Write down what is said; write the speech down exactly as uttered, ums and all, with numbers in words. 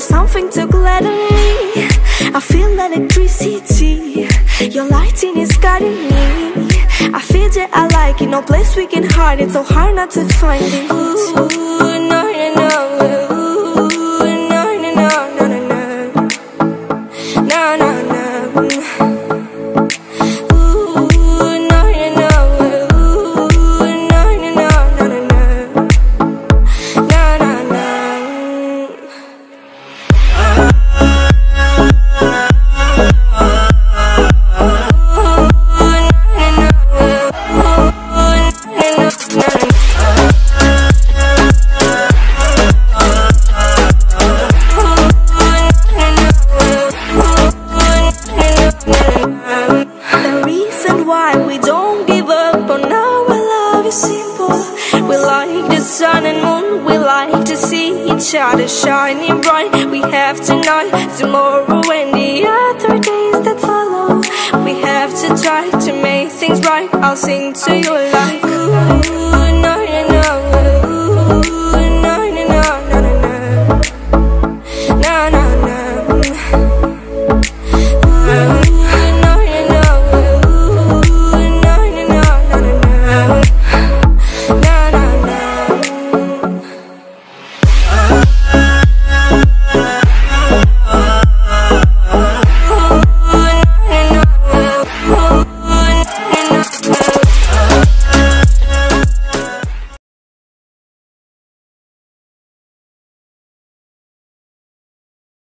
something to gladden me. I feel electricity, your lighting is guiding me. I feel that I like it, no place we can hide it, so hard not to find it. Ooh, no, no, no. Ooh, no, no, no, no, no, no. No, no, no. Shining bright, we have tonight, tomorrow and the other days that follow. We have to try to make things right. I'll sing to you.